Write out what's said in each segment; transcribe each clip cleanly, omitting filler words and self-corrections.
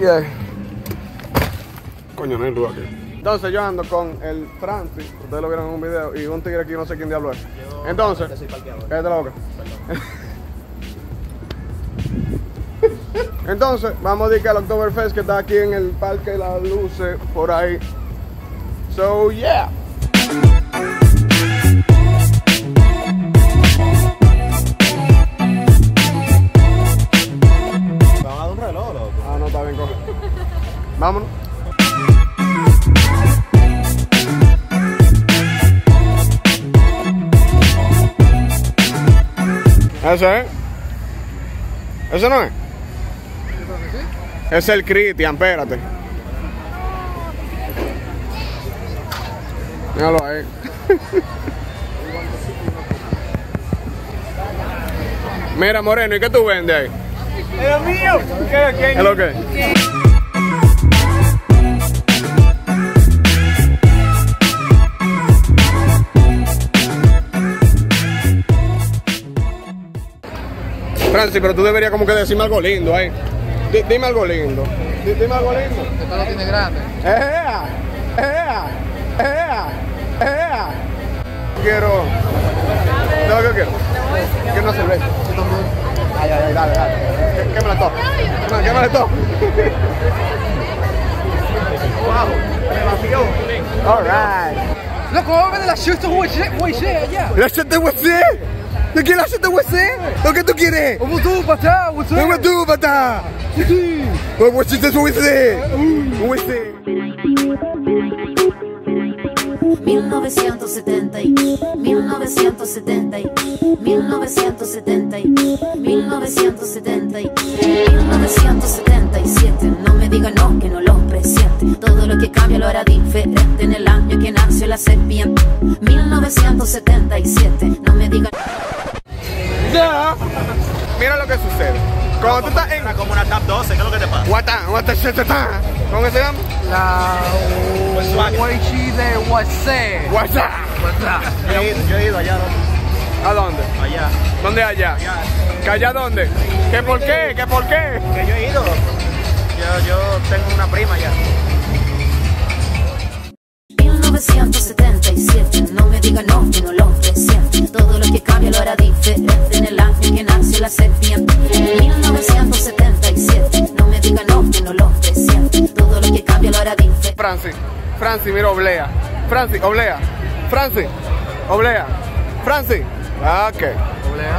Yeah. Coño, no hay luz aquí. Entonces yo ando con el Francis, ustedes lo vieron en un video, y un tigre aquí, no sé quién diablo es. Entonces, cállate la boca. Entonces, vamos a dedicar al Oktoberfest que está aquí en el Parque de las Luces, por ahí. So, yeah. ¿Van a dar un reloj, loco? Ah, no, está bien, coge. Vámonos. ¿Ese es? ¿Ese no es? Es el Cristian, espérate. Míralo ahí. Mira, Moreno, ¿y qué tú vendes ahí? ¡Es lo mío! ¿Qué? ¿Es lo que? Francis, pero tú deberías como que decirme algo lindo ahí. Dime algo lindo. Dime algo lindo. Esto lo tiene grande. Quiero. ¿Sabes lo que quiero? Quiero una cerveza. Ay, dale. ¿Qué me la toco? ¿Qué me la toco? Wow, me vació. All right. Loco, vamos de la chute huesé allá. ¿La chute huesé? ¿De qué la chute huesé? ¿Lo que tú quieres? ¿Cómo tú, patá? ¿Cómo tú, patá? Sí. ¿Cómo chute huesé? Huesé. 1970, 1970, 1970, 1970, 1977. No me diga no, que no lo presiente. Todo lo que cambia lo hará diferente en el año que nació la serpiente. 1977. No me diga no. Ya. Mira lo que sucede. Cuando tú estás en Como una Tap 12, ¿qué es lo que te pasa? ¿Cómo que se llama? La huechi de huesé. WhatsApp. Yo he ido allá, loco. ¿A dónde? Allá. ¿Dónde allá? ¿Que allá dónde? ¿Qué por qué? ¿Qué por qué? Que yo he ido, loco. Yo tengo una prima allá. 1977. No me diga no, que no lo presiente. Todo lo que cambia lo hará diferente en el año que nació la serpiente. 1977. No me diga no, que no lo presiente. Todo lo que cambia lo hará diferente. Francis, mira, oblea. Francis, oblea. Francis, oblea. Francis. Ah, ok. Oblea.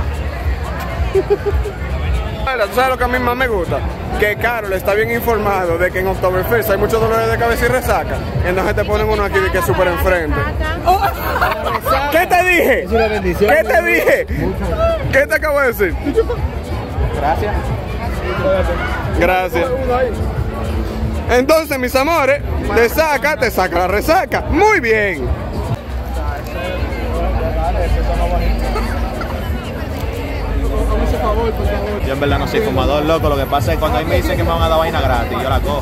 ¿Tú sabes lo que a mí más me gusta? Que Carol está bien informado de que en Oktoberfest hay muchos dolores de cabeza y resaca. Entonces te ponen uno aquí de que es súper enfrente. ¿Qué te dije? Es una bendición. ¿Qué te dije? ¿Qué te acabo de decir? Gracias. Gracias. Entonces, mis amores, te saca la resaca. Muy bien. Yo en verdad no soy fumador, loco. Lo que pasa es que cuando a mí me dicen que me van a dar vaina gratis, yo la cojo.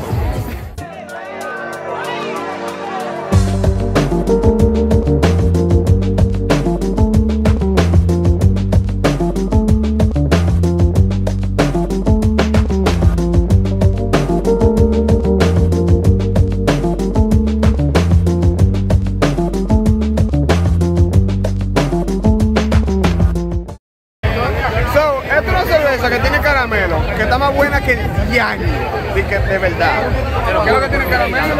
Esta es una cerveza que tiene caramelo, que está más buena que el yaño, de verdad. ¿Qué es lo que tiene caramelo?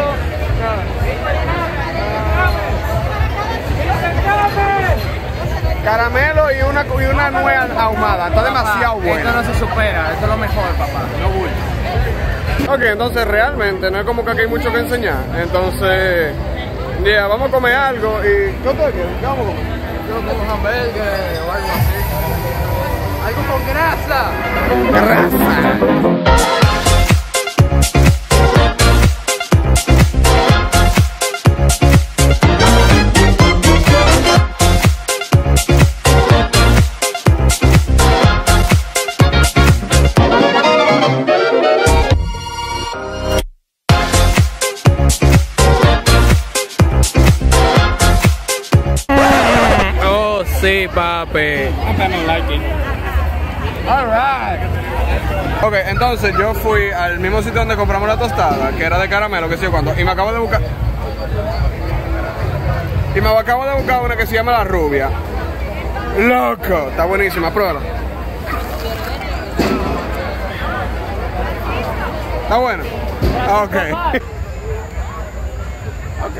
Caramelo y una nuez ahumada, está demasiado buena. Esto no se supera, esto es lo mejor, papá. No bulto. Ok, entonces realmente no es como que aquí hay mucho que enseñar. Entonces, yeah, vamos a comer algo y... ¿Qué ustedes quieren? ¿Qué vamos a comer? Yo como un hamburger o algo así. Algo con grasa. Oh, sí, papi. All right. Ok, entonces yo fui al mismo sitio donde compramos la tostada, que era de caramelo, que sé yo cuánto, y me acabo de buscar... Y me acabo de buscar una que se llama La Rubia. ¡Loco! Está buenísima, pruébala. ¿Está buena? Ok. Ok.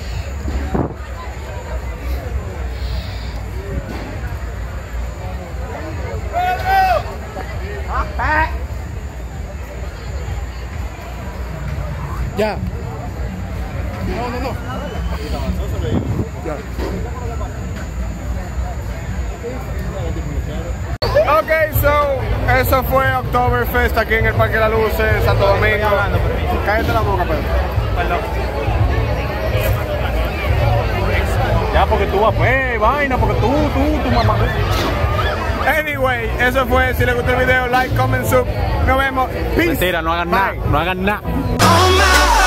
Ya. No. Ya. Ok, eso fue Oktoberfest aquí en el Parque La Luz, en Santo Domingo. Cállate la boca, Pedro. Perdón. Ya, porque tú vas, pues, vaina, porque tú, mamá. Anyway, eso fue. Si les gustó el video, like, comment, sub. Nos vemos. Peace. Mentira, no hagan nada, no hagan nada. Oh my